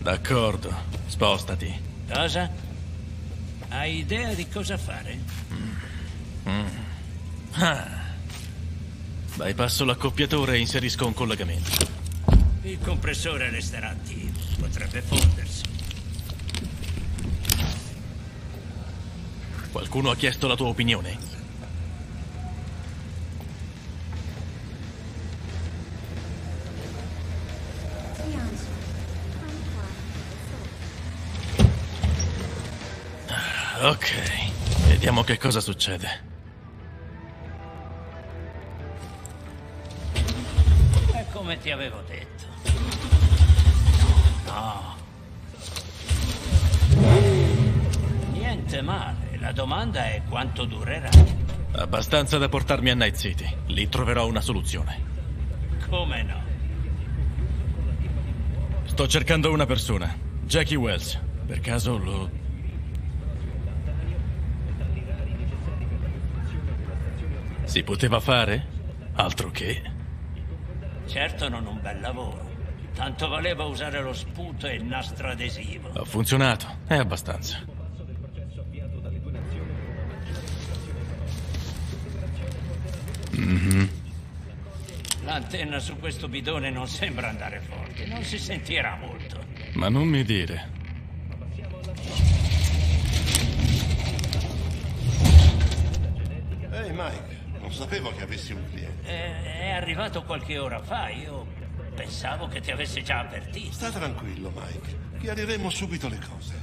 D'accordo, spostati. Cosa? Hai idea di cosa fare? Bypasso l'accoppiatore e inserisco un collegamento. Il compressore resterà attivo. Potrebbe fondersi. Qualcuno ha chiesto la tua opinione? Ok, vediamo che cosa succede. È come ti avevo detto. No. Niente male. La domanda è quanto durerà. Abbastanza da portarmi a Night City. Lì troverò una soluzione. Come no? Sto cercando una persona. Jackie Wells. Per caso lo... Si poteva fare? Altro che. Certo non un bel lavoro. Tanto valeva usare lo sputo e il nastro adesivo. Ha funzionato. È abbastanza. L'antenna su questo bidone non sembra andare forte. Non si sentirà molto. Ma non mi dire. Ehi, Mike. Non sapevo che avessi un cliente. È arrivato qualche ora fa. Io pensavo che ti avesse già avvertito. Sta tranquillo, Mike. Chiariremo subito le cose.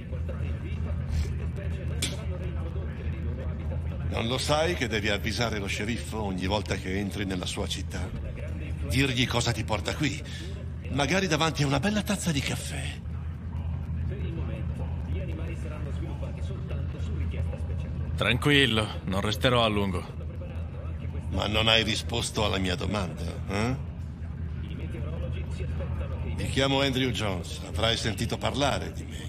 Non lo sai che devi avvisare lo sceriffo ogni volta che entri nella sua città? Dirgli cosa ti porta qui. Magari davanti a una bella tazza di caffè. Tranquillo, non resterò a lungo. Ma non hai risposto alla mia domanda, eh? Mi chiamo Andrew Jones. Avrai sentito parlare di me.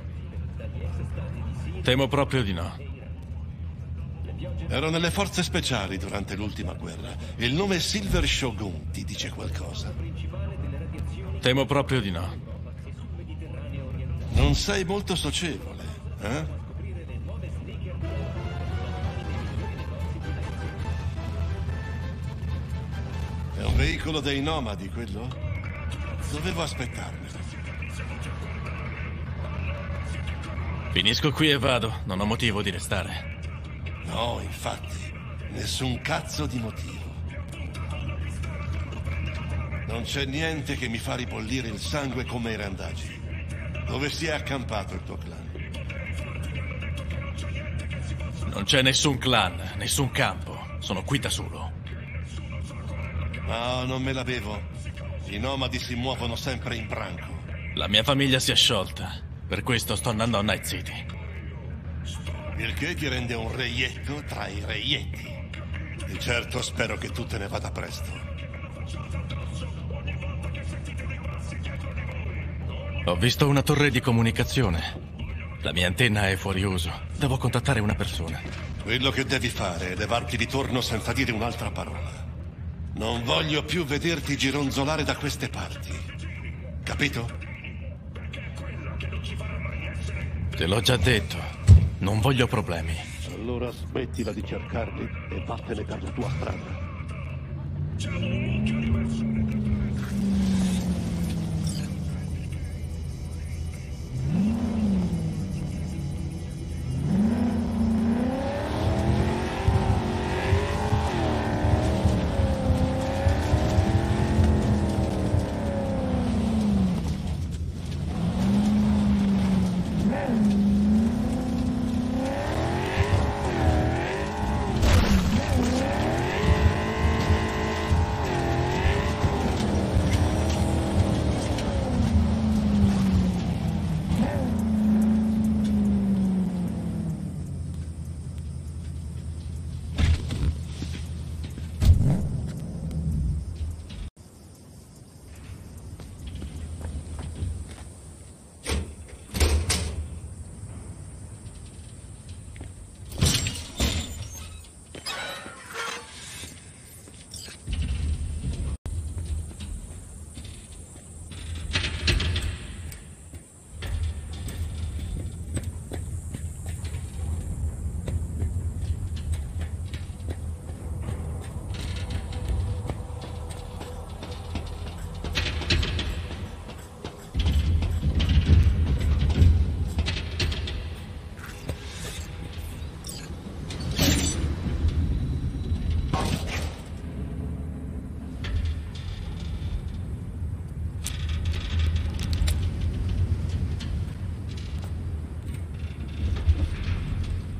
Temo proprio di no. Ero nelle forze speciali durante l'ultima guerra. Il nome Silver Shogun ti dice qualcosa? Temo proprio di no. Non sei molto socievole, eh? È un veicolo dei nomadi, quello? Dovevo aspettarmelo. Finisco qui e vado. Non ho motivo di restare. No, infatti, nessun cazzo di motivo. Non c'è niente che mi fa ribollire il sangue come i randagi. Dove si è accampato il tuo clan? Non c'è nessun clan, nessun campo. Sono qui da solo. No, non me la bevo. I nomadi si muovono sempre in branco. La mia famiglia si è sciolta. Per questo sto andando a Night City. Il che ti rende un reietto tra i reietti. Di certo spero che tu te ne vada presto. Ho visto una torre di comunicazione. La mia antenna è fuori uso. Devo contattare una persona. Quello che devi fare è levarti di torno senza dire un'altra parola. Non voglio più vederti gironzolare da queste parti. Capito? Te l'ho già detto. Non voglio problemi. Allora smettila di cercarli e vattene per la tua strada.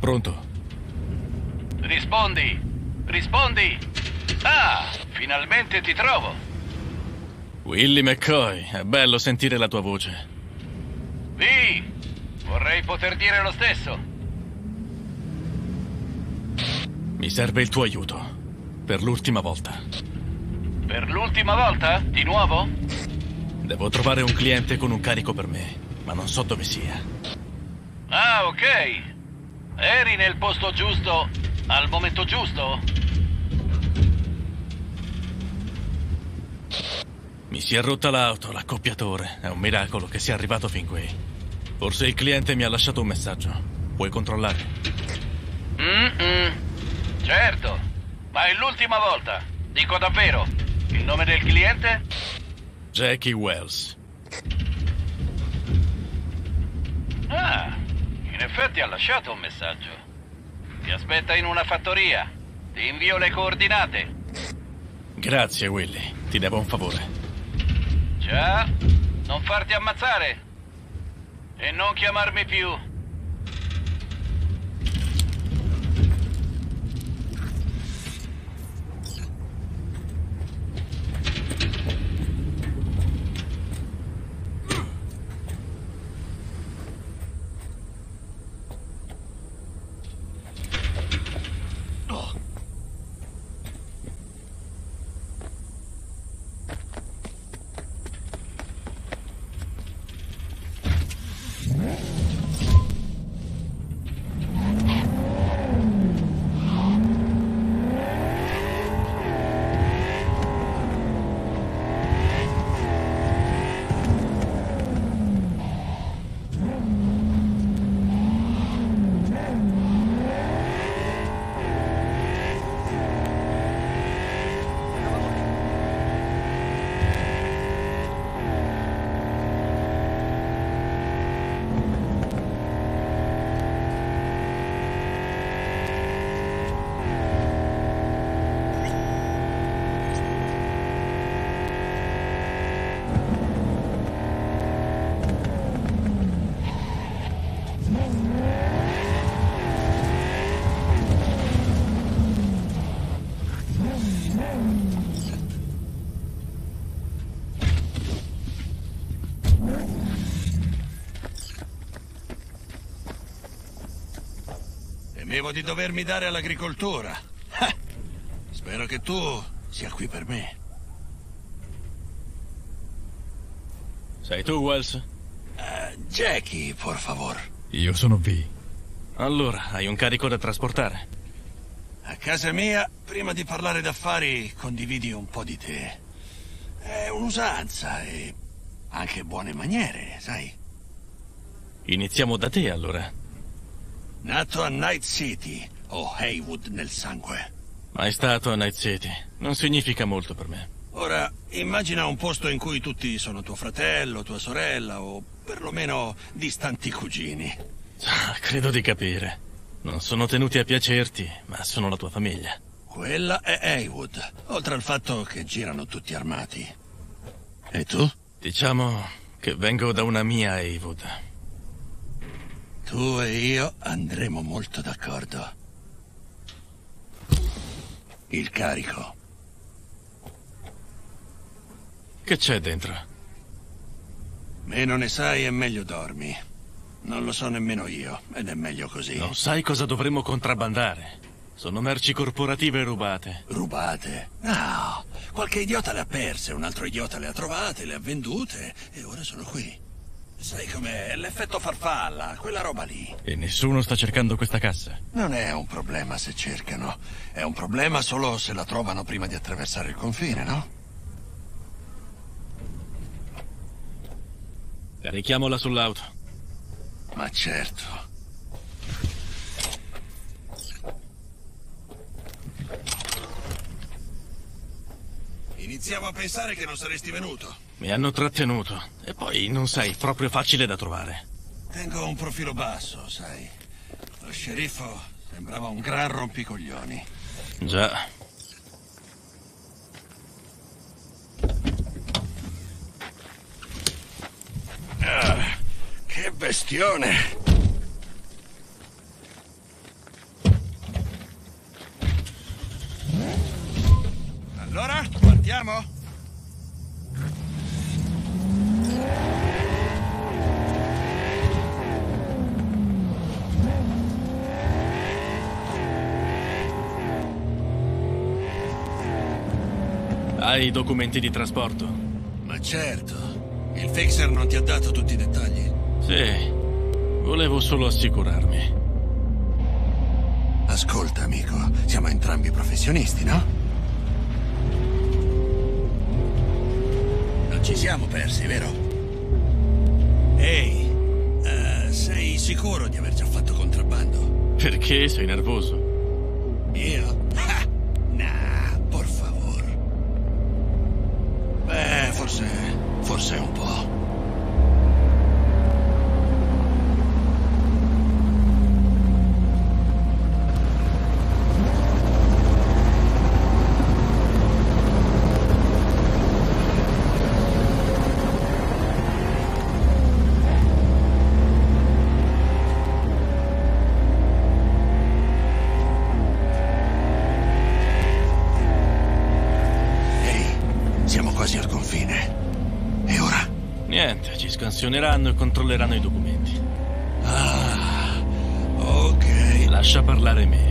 Pronto? Rispondi! Rispondi! Ah, finalmente ti trovo! Willie McCoy, è bello sentire la tua voce. Vi! Vorrei poter dire lo stesso. Mi serve il tuo aiuto. Per l'ultima volta. Per l'ultima volta? Di nuovo? Devo trovare un cliente con un carico per me, ma non so dove sia. Ah, ok. Eri nel posto giusto al momento giusto? Mi si è rotta l'auto, l'accoppiatore. È un miracolo che sia arrivato fin qui. Forse il cliente mi ha lasciato un messaggio. Puoi controllare? Certo, ma è l'ultima volta. Dico davvero. Il nome del cliente? Jackie Wells. Ah, in effetti ha lasciato un messaggio. Ti aspetta in una fattoria. Ti invio le coordinate. Grazie, Willie. Ti devo un favore. Già, non farti ammazzare. E non chiamarmi più. Temevo di dovermi dare all'agricoltura. Spero che tu sia qui per me. Sei tu, Wells? Jackie, por favor. Io sono V. Allora, hai un carico da trasportare? A casa mia, prima di parlare d'affari, condividi un po' di te. È un'usanza e anche buone maniere, sai? Iniziamo da te, allora. Nato a Night City, ho Haywood nel sangue. Mai stato a Night City. Non significa molto per me. Ora, immagina un posto in cui tutti sono tuo fratello, tua sorella, o perlomeno distanti cugini. Credo di capire. Non sono tenuti a piacerti, ma sono la tua famiglia. Quella è Haywood, oltre al fatto che girano tutti armati. E tu? Diciamo che vengo da una mia Haywood. Tu e io andremo molto d'accordo. Il carico. Che c'è dentro? Meno ne sai e meglio dormi. Non lo so nemmeno io, ed è meglio così. Non sai cosa dovremmo contrabbandare. Sono merci corporative rubate. Rubate? No, qualche idiota le ha perse, un altro idiota le ha trovate, le ha vendute, e ora sono qui. Sai com'è? L'effetto farfalla, quella roba lì. E nessuno sta cercando questa cassa? Non è un problema se cercano. È un problema solo se la trovano prima di attraversare il confine, no? Carichiamola sull'auto. Ma certo. Iniziavo a pensare che non saresti venuto. Mi hanno trattenuto. E poi non sei proprio facile da trovare. Tengo un profilo basso, sai. Lo sceriffo sembrava un gran rompicoglioni. Già. Che bestione! Hai i documenti di trasporto? Ma certo. Il Fixer non ti ha dato tutti i dettagli? Sì. Volevo solo assicurarmi. Ascolta, amico, siamo entrambi professionisti, no? Non ci siamo persi, vero? Ehi, sei sicuro di aver già fatto contrabbando? Perché sei nervoso? Io? Nah, por favor. Beh, forse un po'. Niente, ci scansioneranno e controlleranno i documenti. Ah, ok. Lascia parlare me.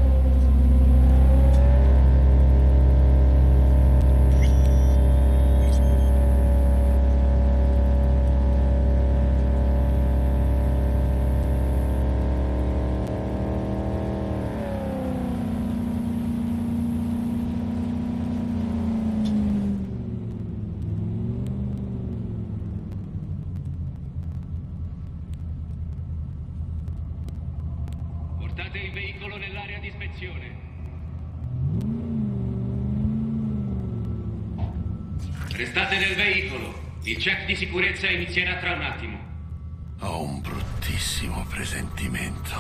Portate il veicolo nell'area di ispezione. Restate nel veicolo. Il check di sicurezza inizierà tra un attimo. Ho un bruttissimo presentimento.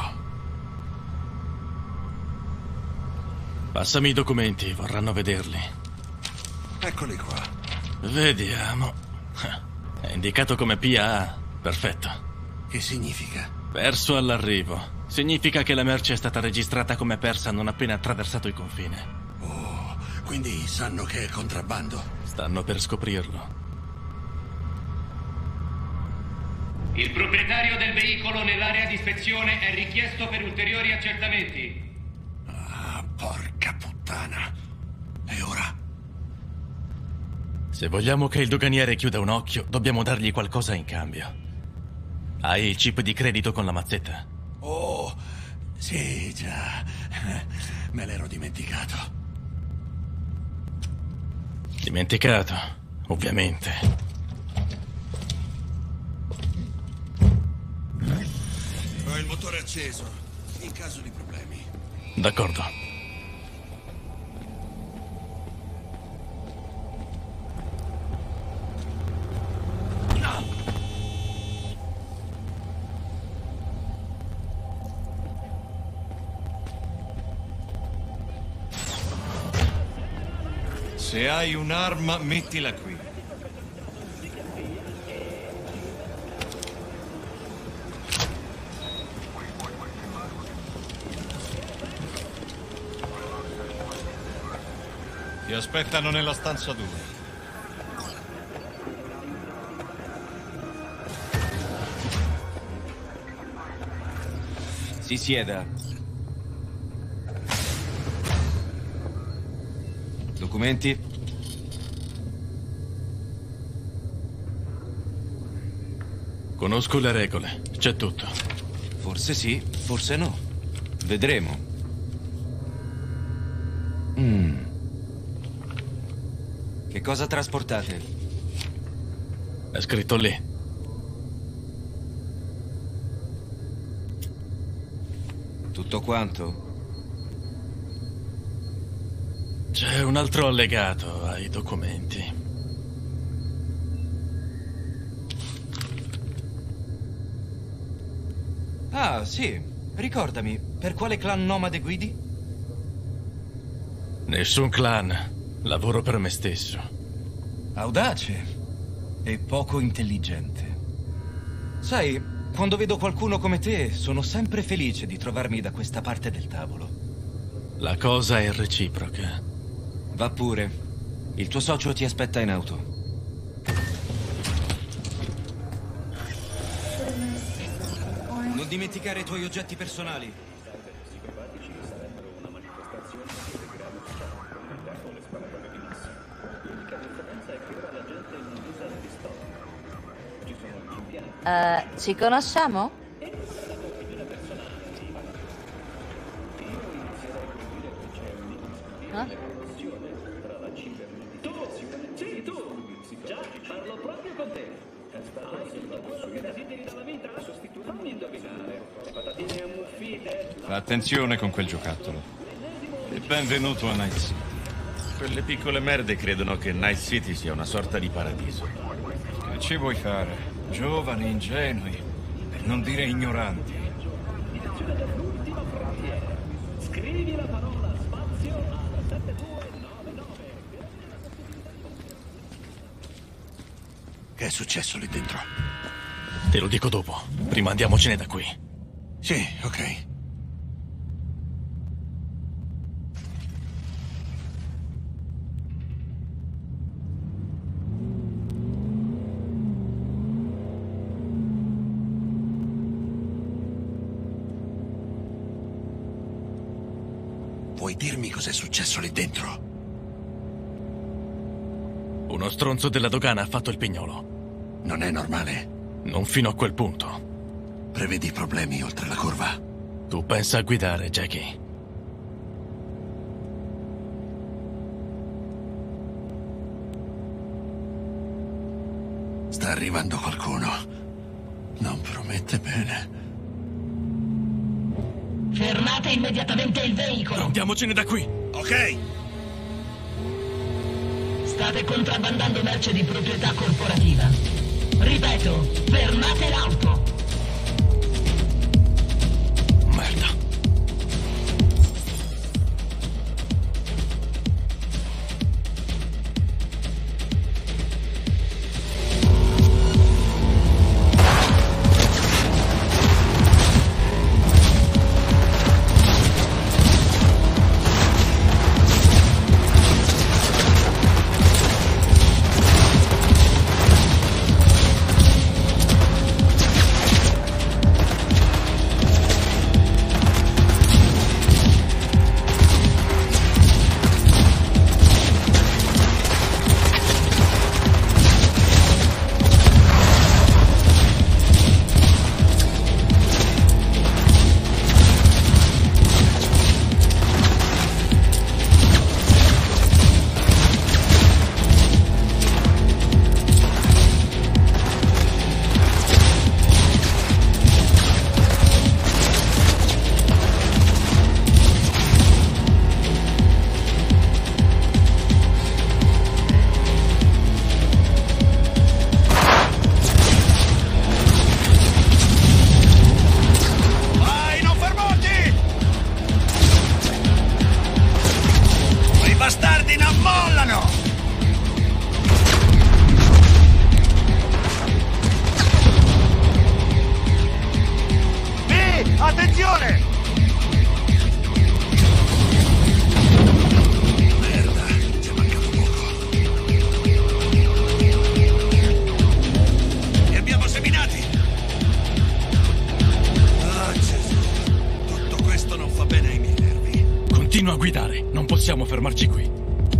Passami i documenti, vorranno vederli. Eccoli qua. Vediamo. È indicato come PA. Perfetto. Che significa? Perso all'arrivo. Significa che la merce è stata registrata come persa non appena attraversato il confine. Oh, quindi sanno che è contrabbando. Stanno per scoprirlo. Il proprietario del veicolo nell'area di ispezione è richiesto per ulteriori accertamenti. Ah, porca puttana. E ora? Se vogliamo che il doganiere chiuda un occhio, dobbiamo dargli qualcosa in cambio. Hai il chip di credito con la mazzetta? Oh, sì, già. Me l'ero dimenticato. Dimenticato, ovviamente. Ho il motore acceso, in caso di problemi. D'accordo. Se hai un'arma, mettila qui. Ti aspettano nella stanza 2. Si sieda. Documenti? Conosco le regole, c'è tutto. Forse sì, forse no. Vedremo. Che cosa trasportate? È scritto lì. Tutto quanto? C'è un altro allegato ai documenti. Ah, sì. Ricordami, per quale clan nomade guidi? Nessun clan. Lavoro per me stesso. Audace e poco intelligente. Sai, quando vedo qualcuno come te, sono sempre felice di trovarmi da questa parte del tavolo. La cosa è reciproca. Va pure. Il tuo socio ti aspetta in auto. dimenticare i tuoi oggetti personali. Ci conosciamo? Sì, tu! Già, parlo proprio con te. Hai tutto quello che desideri dalla vita? Fammi indovinare. Le patatine ammuffite? Fa attenzione con quel giocattolo. E benvenuto a Night City. Quelle piccole merde credono che Night City sia una sorta di paradiso. Che ci vuoi fare? Giovani, ingenui, per non dire ignoranti. Scrivi la parola spazio alla 7299. Che è successo lì dentro? Te lo dico dopo. Prima andiamocene da qui. Sì, ok. Puoi dirmi cos'è successo lì dentro? Uno stronzo della dogana ha fatto il pignolo. Non è normale? Non fino a quel punto. Prevedi problemi oltre la curva? Tu pensa a guidare, Jackie. Sta arrivando qualcuno. Non promette bene. Fermate immediatamente il veicolo. Andiamocene da qui. Ok. State contrabbandando merce di proprietà corporativa. Ripeto, fermate l'auto. Merda. Attenzione! Merda, ci è mancato poco. Li abbiamo seminati! Ah, Gesù. Tutto questo non fa bene ai miei nervi. Continua a guidare. Non possiamo fermarci qui.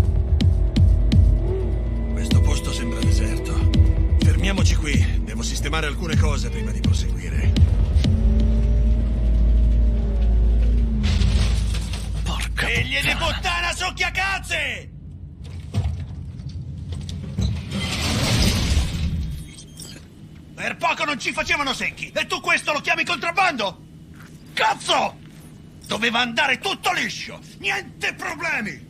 Questo posto sembra deserto. Fermiamoci qui. Devo sistemare alcune cose prima di proseguire. Figli di puttana succhiacazze! Per poco non ci facevano secchi, e tu questo lo chiami contrabbando? Cazzo! Doveva andare tutto liscio, niente problemi!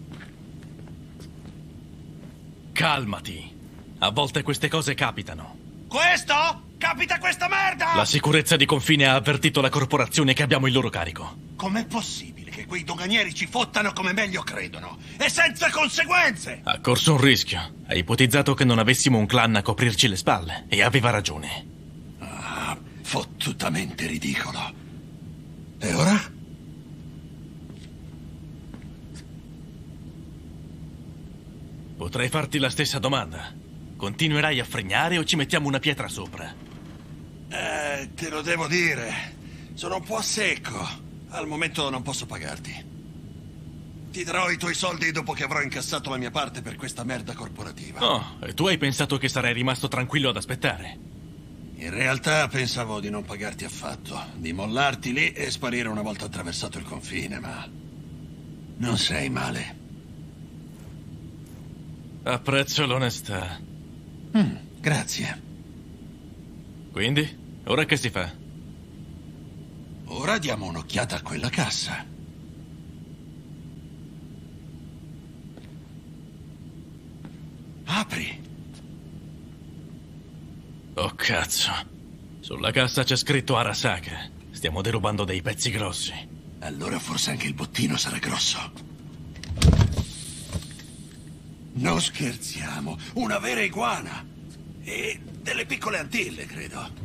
Calmati. A volte queste cose capitano. Questo? Capita questa merda! La sicurezza di confine ha avvertito la corporazione che abbiamo il loro carico. Com'è possibile che quei doganieri ci fottano come meglio credono? E senza conseguenze! Ha corso un rischio. Ha ipotizzato che non avessimo un clan a coprirci le spalle. E aveva ragione. Ah, fottutamente ridicolo. E ora? Potrei farti la stessa domanda. Continuerai a fregnare o ci mettiamo una pietra sopra? Te lo devo dire. Sono un po' a secco. Al momento non posso pagarti. Ti darò i tuoi soldi dopo che avrò incassato la mia parte per questa merda corporativa. Oh, e tu hai pensato che sarei rimasto tranquillo ad aspettare? In realtà pensavo di non pagarti affatto, di mollarti lì e sparire una volta attraversato il confine, ma non sei male. Apprezzo l'onestà. Grazie. Quindi, ora che si fa? Ora diamo un'occhiata a quella cassa. Apri. Oh, cazzo. Sulla cassa c'è scritto Arasaka. Stiamo derubando dei pezzi grossi. Allora forse anche il bottino sarà grosso. Non scherziamo. Una vera iguana. E delle piccole Antille, credo.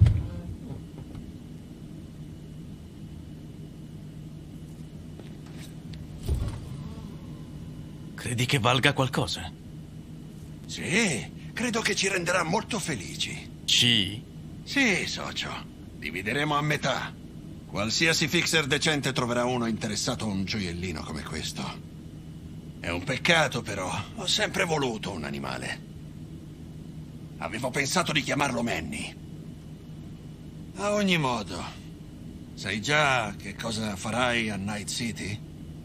Credi che valga qualcosa? Sì, credo che ci renderà molto felici. Sì? Sì, socio. Divideremo a metà. Qualsiasi fixer decente troverà uno interessato a un gioiellino come questo. È un peccato, però. Ho sempre voluto un animale. Avevo pensato di chiamarlo Manny. A ogni modo, sai già che cosa farai a Night City?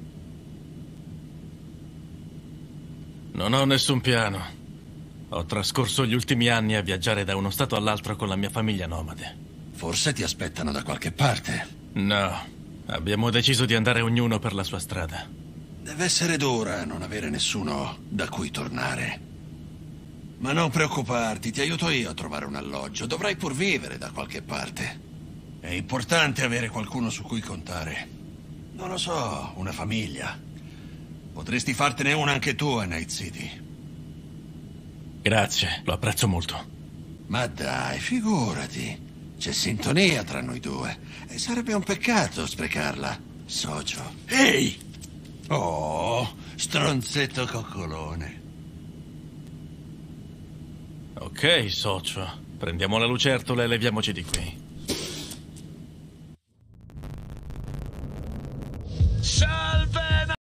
Non ho nessun piano. Ho trascorso gli ultimi anni a viaggiare da uno stato all'altro con la mia famiglia nomade. Forse ti aspettano da qualche parte. No, abbiamo deciso di andare ognuno per la sua strada. Deve essere dura non avere nessuno da cui tornare. Ma non preoccuparti, ti aiuto io a trovare un alloggio. Dovrai pur vivere da qualche parte. È importante avere qualcuno su cui contare. Non lo so, una famiglia. Potresti fartene una anche tu a Night City. Grazie, lo apprezzo molto. Ma dai, figurati. C'è sintonia tra noi due. E sarebbe un peccato sprecarla, socio. Ehi! Oh, stronzetto coccolone. Ok, socio. Prendiamo la lucertola e leviamoci di qui.